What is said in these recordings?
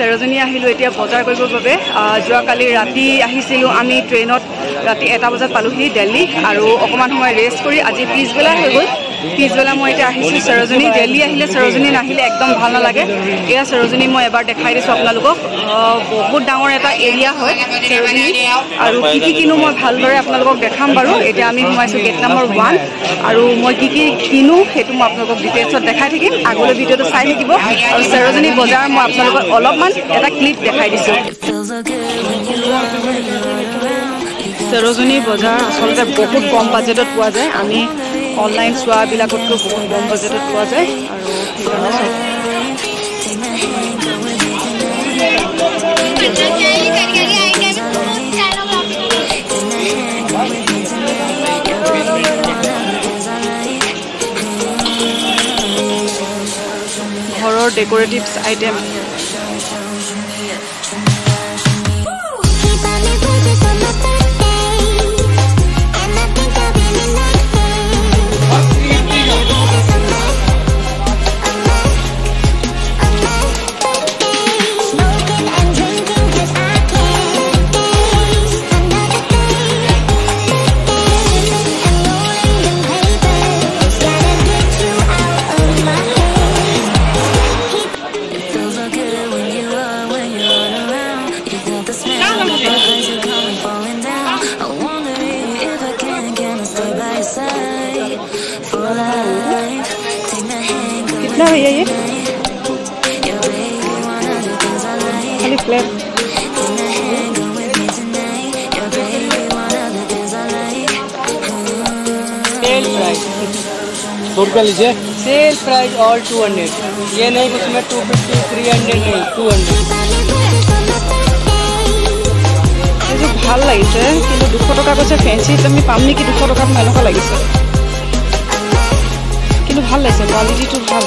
सरोजिनी আহিলো এতিয়া বজাৰ কৰিবৰ বাবে যোৱা কালি ৰাতি আহিছিলো আমি ট্ৰেইনত ৰাতি 1টা বজাত পালোহি দিল্লী আৰু অকমান সময় ৰেষ্ট কৰি আজি পিছবেলা হৈ গ'ল পিছবেলা মই এতিয়া আহিছো সৰোজিনী দিল্লী আহিলে সৰোজিনী নাহিলে একদম ভাল নালাগে এয়া সৰোজিনী মই এবাৰ দেখাই দিছো আপোনালোকক বহুত ডাঙৰ এটা এৰিয়া হয় সৰোজিনী আৰু কি কিনো মই ভালদৰে আপোনালোকক দেখাম বাৰু এতিয়া আমি সোমাইছো গেট নম্বৰ 1 আৰু মই কি কিনো হেতু মই আপোনালোকক ডিটেইলছত দেখাই থাকিম আগলৈ ভিডিওটো চাই থাকিব আৰু সৰোজিনী বজাৰ মই আপোনালোকক অলপমান এটা ক্লিপ দেখাই দিছো সৰোজিনী বজাৰ আসলতে বহুত কম বাজেটত পোৱা যায় আমি অনলাইন সোৱা বিলাকতকৈ বহুত কম বাজেটত পোৱা যায় আৰু ঘৰৰ ডেকোৰেটিভছ আইটেম कितना भैया ये खाली फ्लैट सेल प्राइस 100 रुपया लीजिए सेल प्राइस ऑल 200 ये नहीं उसमें 250 300 नहीं 200 ভাল লাগিছে কিন্তু 200 টাকা কৈছে ফ্যান্সি তুমি পাম নেকি 200 টাকাত মেলকা লাগিছে কিন্তু ভাল লাগিছে কোয়ালিটিটো ভাল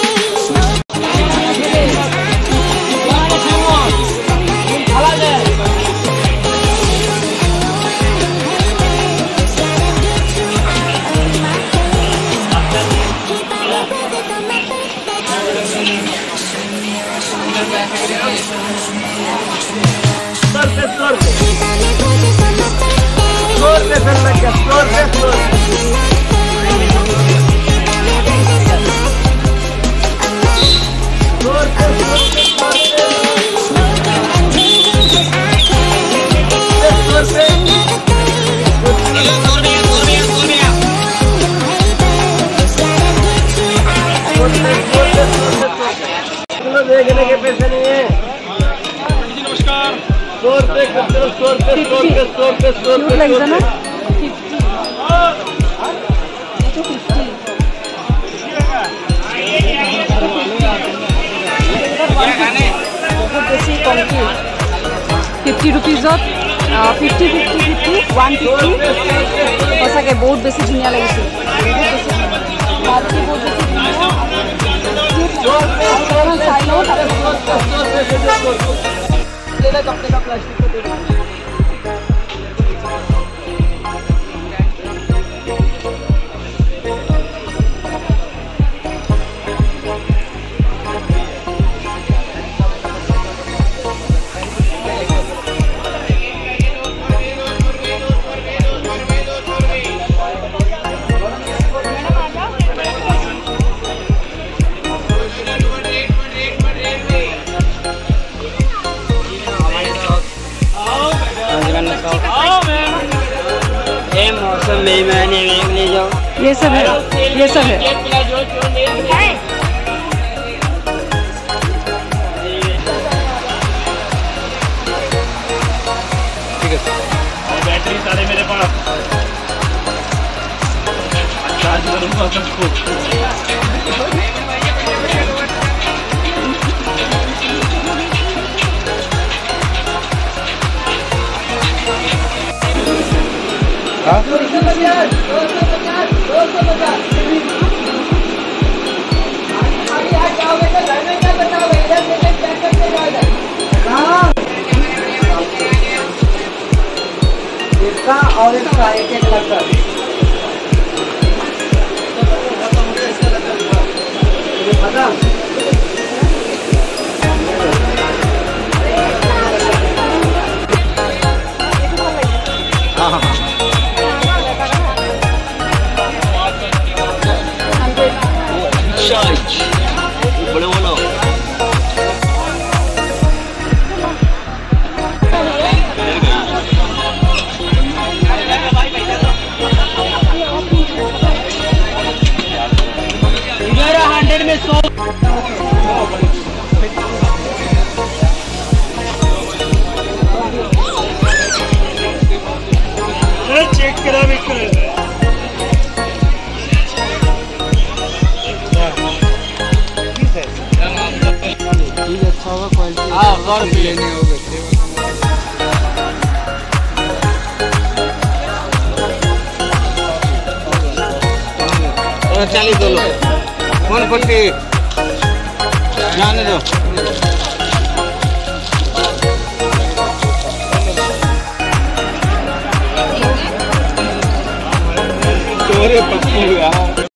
देखने के पैसे नहीं है नमस्कार 100 रुपए बहुत बेसी कम 50 रुपीज 50 150 सचाके बहुत बेसी धुनिया लगिছে कपड़े का प्लास्टिक को दे ये सब है ये सब है ठीक है बैटरी सारे मेरे पास चार्ज करूंगा सबको इसका और इसका एक लगता है पता अच्छा होगा क्वालिटी लेने होगा। चालीस दो लो कौन पट्टी जाने दो। तोरे पट्टी